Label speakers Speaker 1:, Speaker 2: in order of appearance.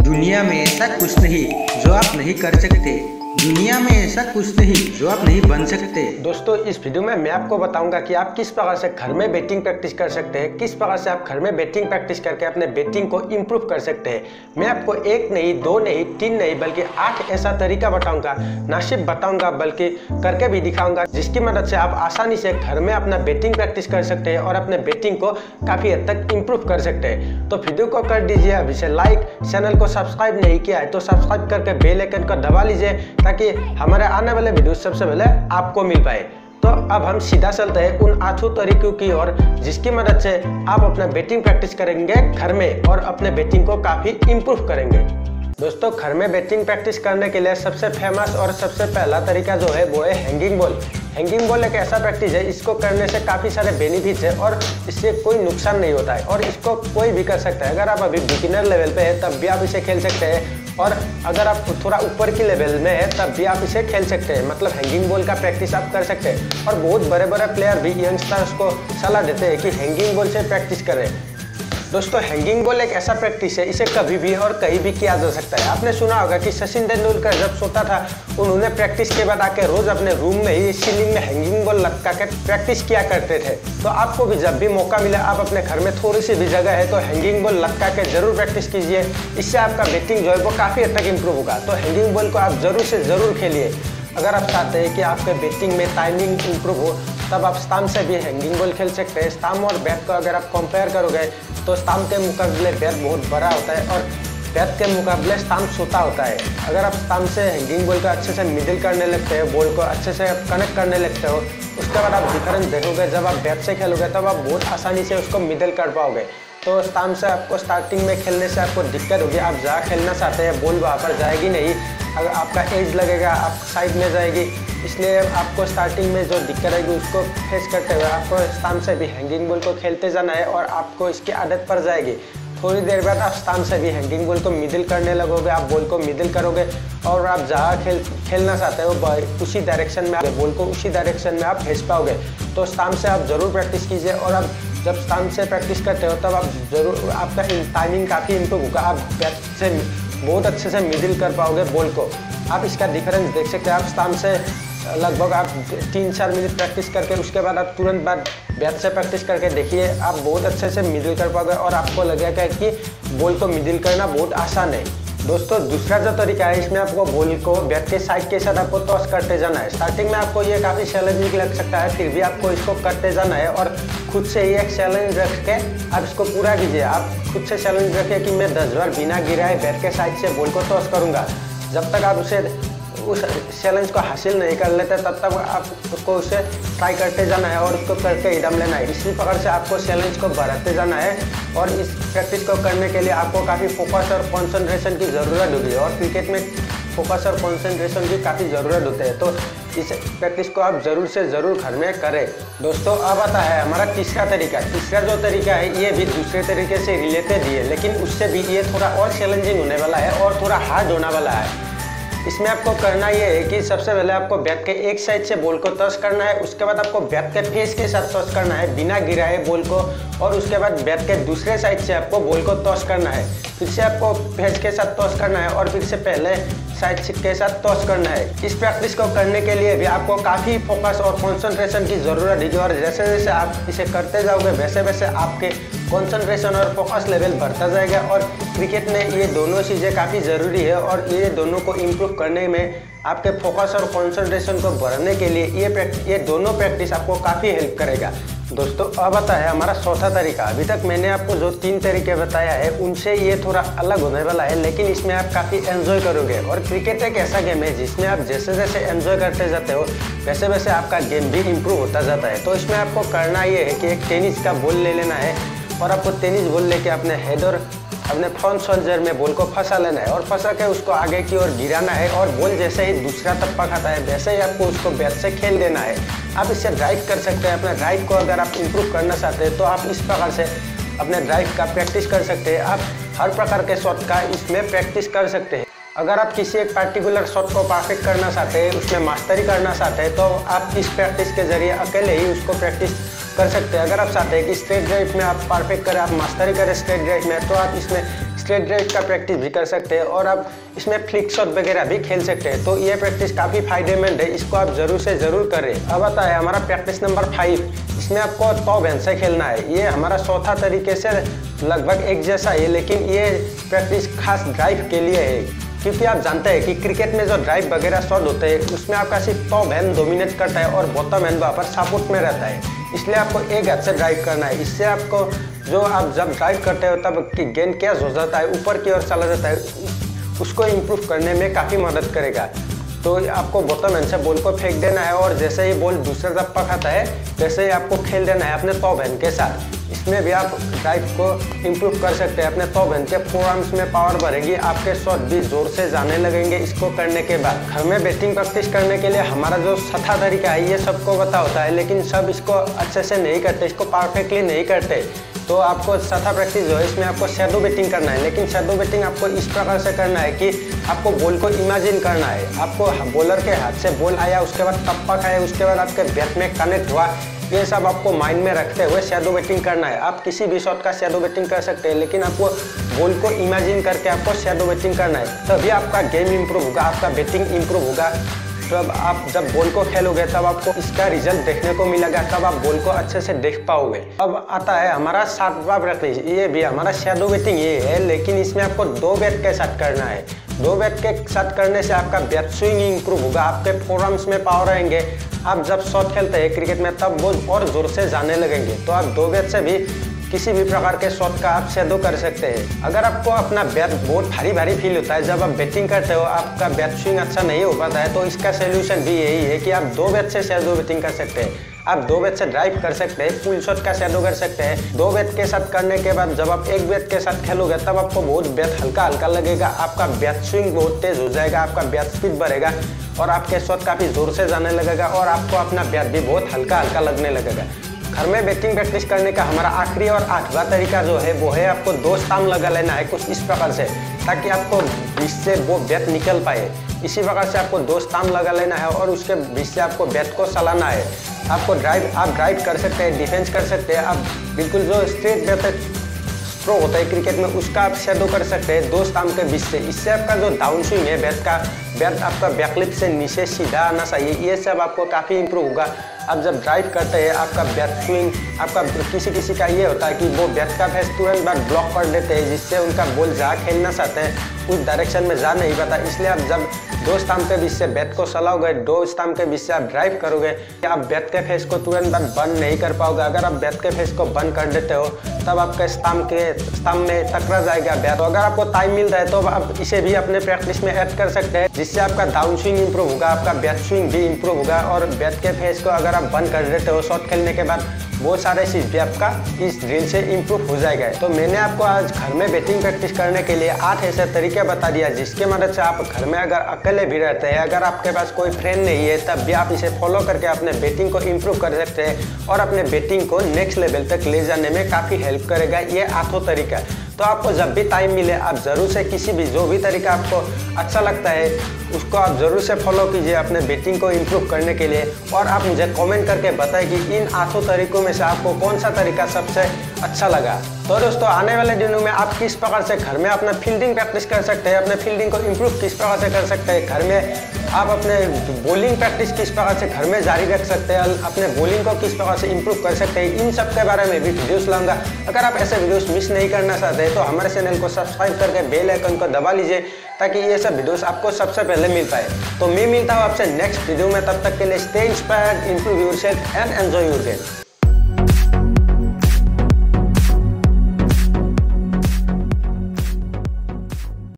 Speaker 1: दुनिया में ऐसा कुछ नहीं जो आप नहीं कर सकते। दुनिया में ऐसा कुछ नहीं जो आप नहीं बन सकते।
Speaker 2: दोस्तों, इस वीडियो में मैं आपको बताऊंगा कि आप किस प्रकार से घर में बैटिंग प्रैक्टिस कर सकते हैं, किस प्रकार से आप घर में बैटिंग प्रैक्टिस करके अपने बैटिंग को इम्प्रूव कर सकते हैं। मैं आपको एक नहीं, दो नहीं, तीन नहीं बल्कि 8 ऐसा तरीका बताऊंगा। ना सिर्फ बताऊंगा बल्कि करके भी दिखाऊंगा, जिसकी मदद से आप आसानी से घर में अपना बैटिंग प्रैक्टिस कर सकते हैं और अपने बैटिंग को काफ़ी हद तक इम्प्रूव कर सकते हैं। तो वीडियो को कर दीजिए अभी से लाइक, चैनल को सब्सक्राइब नहीं किया है तो सब्सक्राइब करके बेल आइकन को दबा लीजिए ताकि हमारे आने वाले वीडियो सबसे पहले आपको मिल पाए। तो अब हम सीधा चलते हैं उन 8 तरीकों की ओर, जिसकी मदद से आप अपना बैटिंग प्रैक्टिस करेंगे घर में और अपने बैटिंग को काफ़ी इम्प्रूव करेंगे। दोस्तों, घर में बैटिंग प्रैक्टिस करने के लिए सबसे फेमस और सबसे पहला तरीका जो है वो है हैंगिंग बॉल। हैंगिंग बॉल एक ऐसा प्रैक्टिस है, इसको करने से काफ़ी सारे बेनिफिट्स है और इससे कोई नुकसान नहीं होता है और इसको कोई भी कर सकता है। अगर आप अभी बिगिनर लेवल पे है तब भी आप इसे खेल सकते हैं और अगर आप थोड़ा ऊपर की लेवल में है तब भी आप इसे खेल सकते हैं। मतलब हैंगिंग बॉल का प्रैक्टिस आप कर सकते हैं और बहुत बड़े बड़े प्लेयर भी यंगस्टर्स को सलाह देते हैं कि हैंगिंग बॉल से प्रैक्टिस करें। दोस्तों, हैंगिंग बॉल एक ऐसा प्रैक्टिस है, इसे कभी भी और कहीं भी किया जा सकता है। आपने सुना होगा कि सचिन तेंदुलकर जब सोता था उन्होंने प्रैक्टिस के बाद आके रोज अपने रूम में ही सीलिंग में हैंगिंग बॉल लटका के प्रैक्टिस किया करते थे। तो आपको भी जब भी मौका मिले, आप अपने घर में थोड़ी सी भी जगह है तो हैंगिंग बॉल लटका के जरूर प्रैक्टिस कीजिए। इससे आपका बैटिंग जो है वो काफ़ी हद तक इम्प्रूव होगा। तो हैंगिंग बॉल को आप जरूर से ज़रूर खेलिए। अगर आप चाहते हैं कि आपके बैटिंग में टाइमिंग इम्प्रूव हो तब आप स्टंप से भी हैंगिंग बॉल खेल सकते हैं। स्टंप और बैट को अगर आप कंपेयर करोगे तो स्टंप के मुकाबले बैट बहुत बड़ा होता है और बैट के मुकाबले स्टंप छोटा होता है। अगर आप स्टंप से हैंगिंग बॉल को अच्छे से मिडिल करने लगते हो, बॉल को अच्छे से कनेक्ट करने लगते हो, उसके बाद आप डिफरेंस देखोगे। जब आप बैट से खेलोगे तब आप बहुत आसानी से उसको मिडिल कर पाओगे। तो स्टंप से आपको स्टार्टिंग में खेलने से आपको दिक्कत होगी। आप जहाँ खेलना चाहते हैं बॉल वहाँ पर जाएगी नहीं, अगर आपका एज लगेगा, आप साइड में जाएगी। इसलिए आपको स्टार्टिंग में जो दिक्कत आएगी उसको फेस करते हुए आपको स्टंप से भी हैंगिंग बॉल को खेलते जाना है और आपको इसकी आदत पड़ जाएगी। थोड़ी देर बाद आप स्टंप से भी हैंगिंग बॉल को मिडिल करने लगोगे। आप बॉल को मिडिल करोगे और आप जहाँ खेलना चाहते हो उसी डायरेक्शन में बॉल को उसी डायरेक्शन में आप भेज पाओगे। तो स्टंप से आप ज़रूर प्रैक्टिस कीजिए और आप जब स्टंप से प्रैक्टिस करते हो तब आप ज़रूर आपका टाइमिंग काफ़ी इम्प्रूव होगा। आप बैट से बहुत अच्छे से मिडिल कर पाओगे बॉल को। आप इसका डिफरेंस देख सकते हैं। आप स्टंप से लगभग आप 3-4 मिनट प्रैक्टिस करके उसके बाद आप तुरंत बाद बैट से प्रैक्टिस करके देखिए, आप बहुत अच्छे से मिडिल कर पाओगे और आपको लगेगा कि बॉल को मिडिल करना बहुत आसान है। दोस्तों, दूसरा जो तरीका है, इसमें आपको बॉल को बैट के साइड के साथ आपको टॉस करते जाना है। स्टार्टिंग में आपको ये काफ़ी चैलेंजिंग लग सकता है, फिर भी आपको इसको करते जाना है और खुद से ही एक चैलेंज रख के आप इसको पूरा कीजिए। आप खुद से चैलेंज रखिए कि मैं 10 बार बिना गिराए बैट के साइड से बॉल को टॉस करूँगा। जब तक आप उस चैलेंज को हासिल नहीं कर लेते तब तक आपको उसे ट्राई करते जाना है और उसको करके ही दम लेना है। इसी प्रकार से आपको चैलेंज को बढ़ाते जाना है और इस प्रैक्टिस को करने के लिए आपको काफ़ी फोकस और कंसंट्रेशन की ज़रूरत होगी और क्रिकेट में फोकस और कंसंट्रेशन की काफ़ी ज़रूरत होती है। तो इस प्रैक्टिस को आप ज़रूर से ज़रूर घर में करें। दोस्तों, अब आता है हमारा तीसरा तरीका। तीसरा जो तरीका है ये भी दूसरे तरीके से रिलेटेड ही है, लेकिन उससे भी ये थोड़ा और चैलेंजिंग होने वाला है और थोड़ा हार्ड होने वाला है। इसमें आपको करना ये है कि सबसे पहले आपको बैट के एक साइड से बॉल को टॉस करना है, उसके बाद आपको बैट के फेस के साथ टॉस करना है बिना गिराए बॉल को, और उसके बाद बैट के दूसरे साइड से आपको बॉल को टॉस करना है। फिर से आपको फेस के साथ टॉस करना है और फिर से पहले साइड के साथ टॉस करना है। इस प्रैक्टिस को करने के लिए भी आपको काफ़ी फोकस और कंसंट्रेशन की ज़रूरत है और जैसे जैसे आप इसे करते जाओगे वैसे वैसे आपके कंसंट्रेशन और फोकस लेवल बढ़ता जाएगा। और क्रिकेट में ये दोनों चीज़ें काफ़ी ज़रूरी है और ये दोनों को इम्प्रूव करने में आपके फोकस और कंसंट्रेशन को बढ़ाने के लिए ये दोनों प्रैक्टिस आपको काफ़ी हेल्प करेगा। दोस्तों, अब आता है हमारा चौथा तरीका। अभी तक मैंने आपको जो 3 तरीके बताया है उनसे ये थोड़ा अलग होने वाला है, लेकिन इसमें आप काफ़ी एंजॉय करोगे। और क्रिकेट एक ऐसा गेम है जिसमें आप जैसे जैसे एंजॉय करते जाते हो वैसे वैसे आपका गेम भी इम्प्रूव होता जाता है। तो इसमें आपको करना ये है कि एक टेनिस का बॉल ले लेना है और आपको टेनिस बॉल लेके अपने हेड और अपने फ्रंट शोल्डर में बॉल को फंसा लेना है और फंसा के उसको आगे की ओर गिराना है और बॉल जैसे ही दूसरा टप्पा खाता है वैसे ही आपको उसको बैट से खेल देना है। आप इससे ड्राइव कर सकते हैं। अपना ड्राइव को अगर आप इम्प्रूव करना चाहते हैं तो आप इस प्रकार से अपने ड्राइव का प्रैक्टिस कर सकते हैं। आप हर प्रकार के शॉट का इसमें प्रैक्टिस कर सकते हैं। अगर आप किसी एक पार्टिकुलर शॉट को परफेक्ट करना चाहते हैं, उसमें मास्टरी करना चाहते हैं, तो आप इस प्रैक्टिस के जरिए अकेले ही उसको प्रैक्टिस कर सकते हैं। अगर आप चाहते हैं कि स्ट्रेट ड्राइव में आप परफेक्ट करें, आप मास्टरी करें स्ट्रेट ड्राइव में, तो आप इसमें स्ट्रेट ड्राइव का प्रैक्टिस भी कर सकते हैं और आप इसमें फ्लिक शॉट वगैरह भी खेल सकते हैं। तो ये प्रैक्टिस काफ़ी फायदेमंद है, इसको आप जरूर से ज़रूर करें। अब आता है हमारा प्रैक्टिस नंबर 5। इसमें आपको टॉप हैंड से खेलना है। ये हमारा चौथा तरीके से लगभग एक जैसा है, लेकिन ये प्रैक्टिस खास ड्राइव के लिए है, क्योंकि आप जानते हैं कि क्रिकेट में जो ड्राइव वगैरह शॉट होते हैं उसमें आपका सिर्फ टॉप हैंड डोमिनेट करता है और बॉटम हैंड वहाँ पर सपोर्ट में रहता है। इसलिए आपको एक हाथ से ड्राइव करना है। इससे आपको जो आप जब ड्राइव करते हो तब कि गेंद कैच हो जाता है, ऊपर की ओर चला जाता है, उसको इम्प्रूव करने में काफ़ी मदद करेगा। तो आपको बॉटम हैंड से बॉल को फेंक देना है और जैसे ही बॉल दूसरे तरफ पकड़ता है वैसे ही आपको खेल देना है अपने टॉप हैंड के साथ। इसमें भी आप ड्राइव को इम्प्रूव कर सकते हैं। अपने टॉप हैंड के फोरआर्म्स में पावर बढ़ेगी, आपके शॉट भी जोर से जाने लगेंगे इसको करने के बाद। घर में बैटिंग प्रैक्टिस करने के लिए हमारा जो छठा तरीका है ये सबको पता होता है, लेकिन सब इसको अच्छे से नहीं करते, इसको परफेक्टली नहीं करते। तो आपको छठा प्रैक्टिस जो है इसमें आपको शैडो बैटिंग करना है। लेकिन शैडो बैटिंग आपको इस प्रकार से करना है कि आपको बॉल को इमेजिन करना है। आपको बॉलर के हाथ से बॉल आया, उसके बाद टप्पा खाया, उसके बाद आपके बैट में कनेक्ट हुआ, ये सब आपको माइंड में रखते हुए शैडो बैटिंग करना है। आप किसी भी शॉट का शैडो बैटिंग कर सकते हैं, लेकिन आपको बॉल को इमेजिन करके आपको शैडो बैटिंग करना है। तभी आपका गेम इंप्रूव होगा, आपका बैटिंग इंप्रूव होगा। तब आप जब बॉल को खेलोगे तब आपको इसका रिजल्ट देखने को मिलेगा, तब आप बॉल को अच्छे से देख पाओगे। अब आता है हमारा 7वां प्रैक्टिस। ये भी हमारा शैडो बैटिंग ये है, लेकिन इसमें आपको 2 बैट के साथ करना है। 2 बैट के साथ करने से आपका बैट स्विंग इंप्रूव होगा, आपके फोरआर्म्स में पावर रहेंगे। आप जब शॉट खेलते हैं क्रिकेट में तब वो और जोर से जाने लगेंगे। तो आप 2 बैट से भी किसी भी प्रकार के शॉट का आप शैडो कर सकते हैं। अगर आपको अपना बैट बहुत भारी भारी फील होता है जब आप बैटिंग करते हो, आपका बैट स्विंग अच्छा नहीं हो पाता है, तो इसका सोल्यूशन भी यही है कि आप 2 बैट से शैडो बैटिंग कर सकते हैं। आप 2 बैट से ड्राइव कर सकते हैं, फुल शॉट का शैडो कर सकते हैं। 2 बैट के साथ करने के बाद जब आप 1 बैट के साथ खेलोगे तब आपको बहुत बैट हल्का हल्का लगेगा, आपका बैट स्विंग बहुत तेज हो जाएगा, आपका बैट स्पीड बढ़ेगा और आपके शॉट काफ़ी जोर से जाने लगेगा और आपको अपना बैट भी बहुत हल्का हल्का लगने लगेगा। घर में बैटिंग प्रैक्टिस करने का हमारा आखिरी और 8वां तरीका जो है वो है आपको 2 स्टंप लगा लेना है कुछ इस प्रकार से, ताकि आपको बीच से वो बैट निकल पाए। इसी प्रकार से आपको 2 स्टंप लगा लेना है और उसके बीच से आपको बैट को चलाना है। आपको आप ड्राइव कर सकते हैं, डिफेंस कर सकते हैं, आप बिल्कुल जो स्ट्रेट बैट स्ट्रोक होता है क्रिकेट में उसका आप शैडो कर सकते हैं 2 स्टंप के बीच से। इससे आपका जो डाउन स्विंग है बैट आपका बैकलिप से नीचे सीधा आना चाहिए, ये सब आपको काफ़ी इंप्रूव होगा। आप जब ड्राइव करते हैं आपका बैट स्विंग, आपका किसी का ये होता है कि वो बैट का फेस तुरंत बाद ब्लॉक कर देते हैं, जिससे उनका बॉल जहाँ खेलना चाहते हैं उस डायरेक्शन में जा नहीं पाता। इसलिए आप जब 2 स्टंप के बीच से बैट को चलाओगे, 2 स्टंप के बीच से आप ड्राइव करोगे, आप बैट के फेस को तुरंत बाद बंद नहीं कर पाओगे। अगर आप बैट के फेस को बंद कर देते हो तब आपके स्टंप में टकरा जाएगा बैट। तो अगर आपको टाइम मिलता है तो आप इसे भी अपने प्रैक्टिस में ऐड कर सकते हैं, जिससे आपका डाउन स्विंग इंप्रूव होगा, आपका बैट स्विंग भी इंप्रूव होगा और बैट के फेस को अगर आप बंद कर देते हो शॉट खेलने के बाद, बहुत सारे चीज़ भी आपका इस ड्रिल से इंप्रूव हो जाएगा। तो मैंने आपको आज घर में बैटिंग प्रैक्टिस करने के लिए 8 ऐसे तरीके बता दिया, जिसके मदद से आप घर में अगर अकेले भी रहते हैं, अगर आपके पास कोई फ्रेंड नहीं है, तब भी आप इसे फॉलो करके अपने बैटिंग को इंप्रूव कर सकते हैं और अपने बैटिंग को नेक्स्ट लेवल तक ले जाने में काफ़ी हेल्प करेगा ये 8 तरीका। तो आपको जब भी टाइम मिले आप ज़रूर से किसी भी जो भी तरीका आपको अच्छा लगता है उसको आप ज़रूर से फॉलो कीजिए अपने बैटिंग को इम्प्रूव करने के लिए। और आप मुझे कमेंट करके बताएं कि इन 8 तरीकों में से आपको कौन सा तरीका सबसे अच्छा लगा। तो दोस्तों आने वाले दिनों में आप किस प्रकार से घर में अपना फील्डिंग प्रैक्टिस कर सकते हैं, अपने फील्डिंग को इम्प्रूव किस प्रकार से कर सकते हैं, घर में आप अपने बॉलिंग प्रैक्टिस किस प्रकार से घर में जारी रख सकते हैं, अपने बॉलिंग को किस प्रकार से इम्प्रूव कर सकते हैं, इन सब के बारे में भी वीडियोस लाऊंगा। अगर आप ऐसे वीडियोस मिस नहीं करना चाहते हैं तो हमारे चैनल को सब्सक्राइब करके बेल आइकन को दबा लीजिए, ताकि ये सब वीडियोस आपको सबसे पहले मिल पाए। तो मैं मिलता हूँ आपसे नेक्स्ट वीडियो में, तब तक के लिए stay inspired, improve yourself and enjoy your game.